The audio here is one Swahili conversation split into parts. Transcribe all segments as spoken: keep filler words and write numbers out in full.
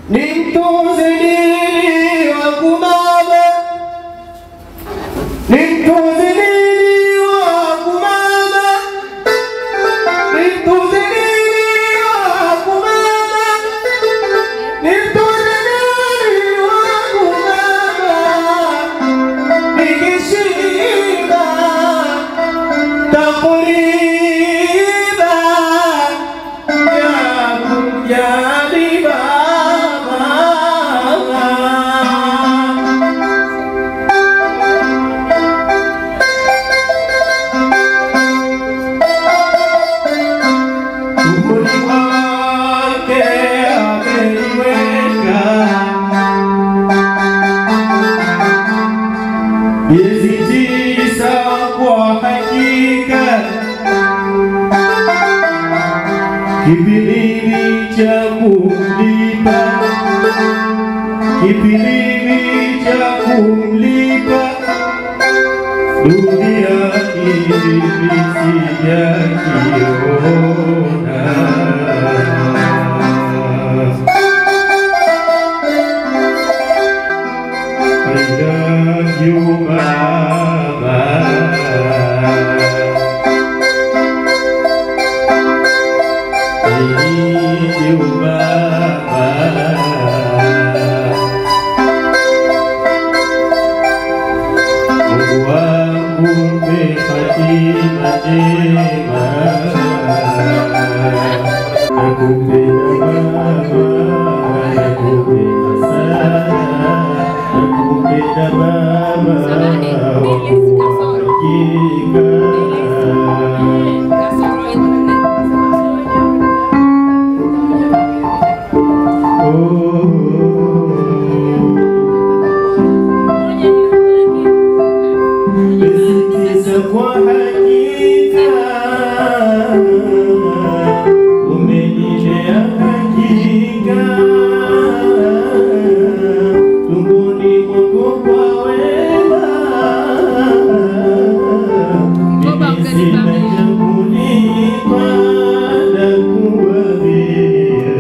Kipilili cha kumlipa, kipilili cha kumlipa, dunia hii sijakiona. I love you, mama. I need you, mama. Mungu wangu mpe hatima njema. Nakupenda mama, nakupenda sana. Nakupenda mama, wakuhakika. Kwa hakika umenilea hakika, tumboni mwako kwa wema, mimi sina cha kulipa na kuambia.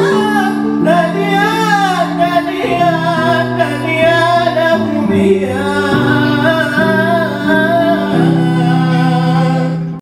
Yeah.